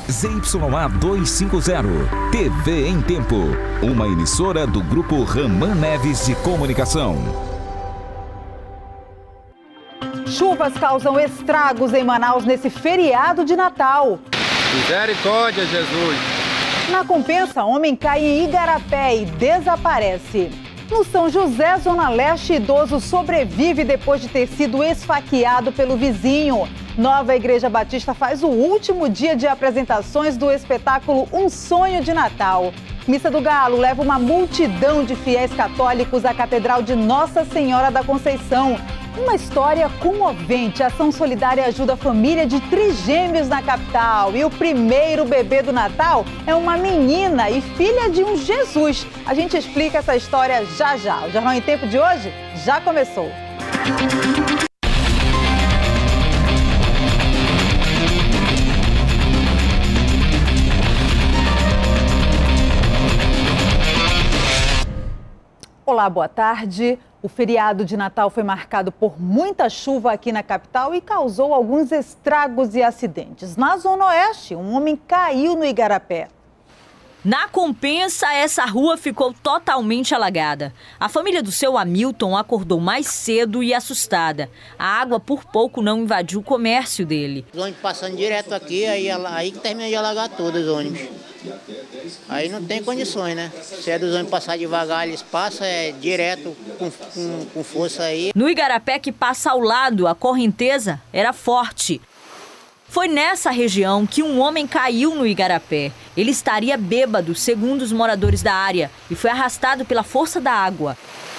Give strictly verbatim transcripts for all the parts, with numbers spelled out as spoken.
Z Y A duzentos e cinquenta, T V em Tempo, uma emissora do Grupo Raman Neves de Comunicação. Chuvas causam estragos em Manaus nesse feriado de Natal. Misericórdia, Jesus! Na Compensa, homem cai em Igarapé e desaparece. No São José, Zona Leste, idoso sobrevive depois de ter sido esfaqueado pelo vizinho. Nova Igreja Batista faz o último dia de apresentações do espetáculo Um Sonho de Natal. Missa do Galo leva uma multidão de fiéis católicos à Catedral de Nossa Senhora da Conceição. Uma história comovente. A ação solidária ajuda a família de trigêmeos na capital. E o primeiro bebê do Natal é uma menina e filha de um Jesus. A gente explica essa história já já. O Jornal em Tempo de hoje já começou. Olá, boa tarde. O feriado de Natal foi marcado por muita chuva aqui na capital e causou alguns estragos e acidentes. Na Zona Oeste, um homem caiu no Igarapé. Na Compensa, essa rua ficou totalmente alagada. A família do seu Hamilton acordou mais cedo e assustada. A água por pouco não invadiu o comércio dele. Os ônibus passando direto aqui, aí, aí que termina de alagar todos os ônibus. Aí não tem condições, né? Se é dos ônibus passar devagar, eles passam é, direto com, com, com força aí. No Igarapé, que passa ao lado, a correnteza era forte. Foi nessa região que um homem caiu no Igarapé. Ele estaria bêbado, segundo os moradores da área, e foi arrastado pela força da água.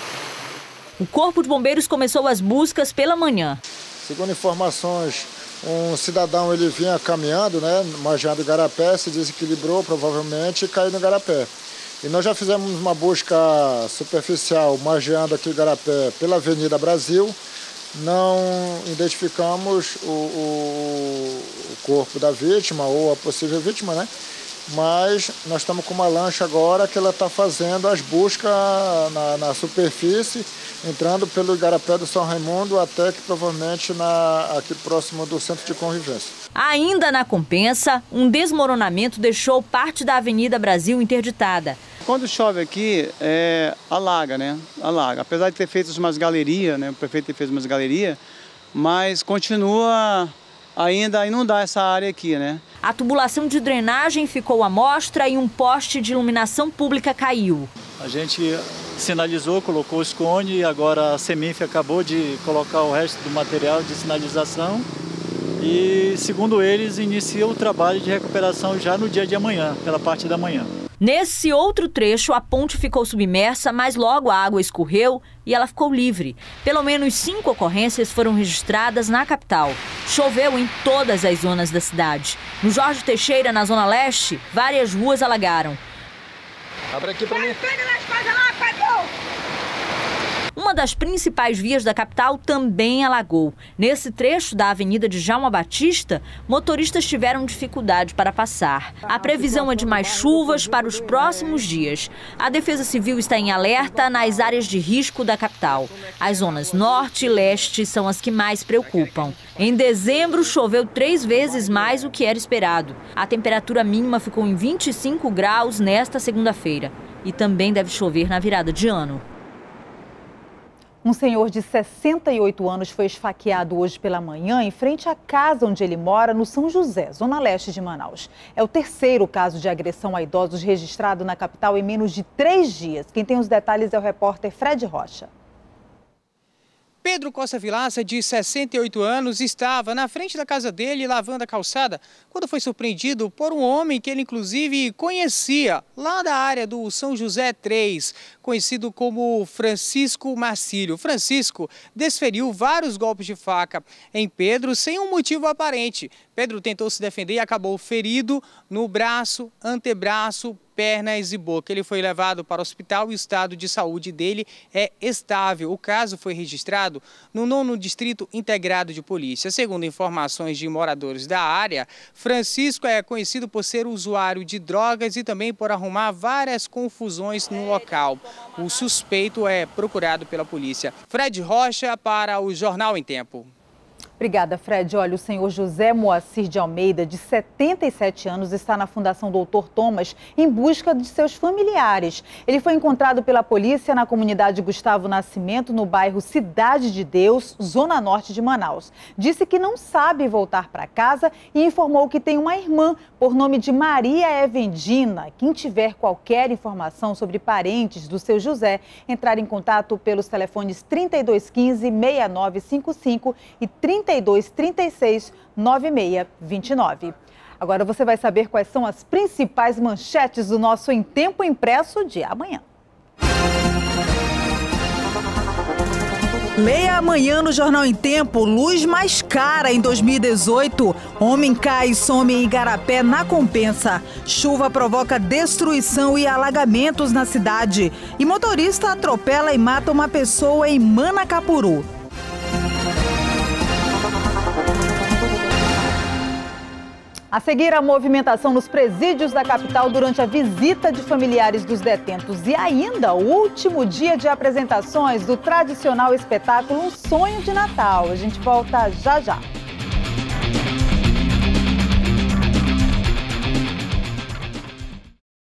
O Corpo de Bombeiros começou as buscas pela manhã. Segundo informações, um cidadão ele vinha caminhando, né, margeando o Igarapé, se desequilibrou provavelmente e caiu no Igarapé. E nós já fizemos uma busca superficial margeando aqui o Igarapé pela Avenida Brasil. Não identificamos o, o, o corpo da vítima ou a possível vítima, né? Mas nós estamos com uma lancha agora que ela está fazendo as buscas na, na superfície, entrando pelo Igarapé do São Raimundo até que provavelmente na, aqui próximo do centro de convivência. Ainda na Compensa, um desmoronamento deixou parte da Avenida Brasil interditada. Quando chove aqui, é, alaga, né? Alaga. Apesar de ter feito umas galerias, né? O prefeito ter feito umas galerias, mas continua ainda a inundar essa área aqui, né? A tubulação de drenagem ficou à mostra e um poste de iluminação pública caiu. A gente sinalizou, colocou os cones e agora a Semif acabou de colocar o resto do material de sinalização. E, segundo eles, inicia o trabalho de recuperação já no dia de amanhã, pela parte da manhã. Nesse outro trecho, a ponte ficou submersa, mas logo a água escorreu e ela ficou livre. Pelo menos cinco ocorrências foram registradas na capital. Choveu em todas as zonas da cidade. No Jorge Teixeira, na Zona Leste, várias ruas alagaram. Abre aqui pra mim. Uma das principais vias da capital também alagou. Nesse trecho da Avenida de Djalma Batista, motoristas tiveram dificuldade para passar. A previsão é de mais chuvas para os próximos dias. A Defesa Civil está em alerta nas áreas de risco da capital. As zonas norte e leste são as que mais preocupam. Em dezembro, choveu três vezes mais do que era esperado. A temperatura mínima ficou em vinte e cinco graus nesta segunda-feira. E também deve chover na virada de ano. Um senhor de sessenta e oito anos foi esfaqueado hoje pela manhã em frente à casa onde ele mora, no São José, Zona Leste de Manaus. É o terceiro caso de agressão a idosos registrado na capital em menos de três dias. Quem tem os detalhes é o repórter Fred Rocha. Pedro Costa Vilaça, de sessenta e oito anos, estava na frente da casa dele lavando a calçada quando foi surpreendido por um homem que ele inclusive conhecia lá da área do São José três, conhecido como Francisco Marcílio. Francisco desferiu vários golpes de faca em Pedro sem um motivo aparente. Pedro tentou se defender e acabou ferido no braço, antebraço, pernas e boca. Ele foi levado para o hospital e o estado de saúde dele é estável. O caso foi registrado no nono Distrito Integrado de Polícia. Segundo informações de moradores da área, Francisco é conhecido por ser usuário de drogas e também por arrumar várias confusões no local. O suspeito é procurado pela polícia. Fred Rocha para o Jornal em Tempo. Obrigada, Fred. Olha, o senhor José Moacir de Almeida, de setenta e sete anos, está na Fundação doutor Thomas em busca de seus familiares. Ele foi encontrado pela polícia na comunidade Gustavo Nascimento, no bairro Cidade de Deus, zona norte de Manaus. Disse que não sabe voltar para casa e informou que tem uma irmã por nome de Maria Evendina. Quem tiver qualquer informação sobre parentes do seu José, entrar em contato pelos telefones trinta e dois quinze, sessenta e nove cinquenta e cinco e trinta e dois trinta e seis, noventa e seis vinte e nove. Agora você vai saber quais são as principais manchetes do nosso Em Tempo Impresso de amanhã. Leia amanhã no Jornal Em Tempo: luz mais cara em dois mil e dezoito. Homem cai e some em Igarapé na Compensa. Chuva provoca destruição e alagamentos na cidade. E motorista atropela e mata uma pessoa em Manacapuru. A seguir, a movimentação nos presídios da capital durante a visita de familiares dos detentos. E ainda o último dia de apresentações do tradicional espetáculo Um Sonho de Natal. A gente volta já já.